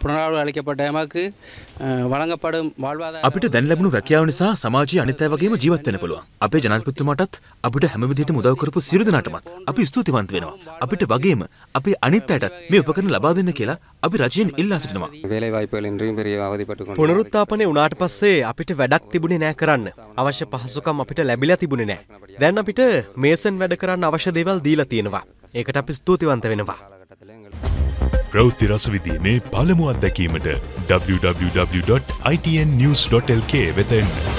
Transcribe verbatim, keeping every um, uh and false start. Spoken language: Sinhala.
புனராய்வு அளிக்கப்பட்ட எமக்கு வழங்கப்படும் வாழ்வாதார අපිට දැන් ලැබුණු රැකියාව නිසා සමාජයේ අනිත් අය වගේම ජීවත් වෙන්න පුළුවන්. අපේ ජනාධිපතිතුමාටත් අපිට හැම විදිහටම උදව් කරපු සියලු දෙනාටමත් අපි ස්තුතිවන්ත වෙනවා. අපිට වගේම අපේ අනිත් අයටත් මේ උපකරණ ලබා දෙන්න කියලා අපි රජයෙන් ඉල්ලා සිටිනවා. வேலை வாய்ப்புகளின்றியும் பெரிய அவதிப்பட்டு கொண்டு පුනරුත්ථාපනය වුණාට පස්සේ අපිට වැඩක් තිබුණේ නෑ කරන්න. අවශ්‍ය පහසුකම් අපිට ලැබිලා තිබුණේ නෑ. දැන් අපිට මේසන් වැඩ කරන්න අවශ්‍ය දේවල් දීලා තියෙනවා. ඒකට අපි ස්තුතිවන්ත වෙනවා. ප්‍රවෘත්ති රසවිඳීමේ පළමු අත්දැකීමට w w w dot i t n news dot l k වෙත එන්න.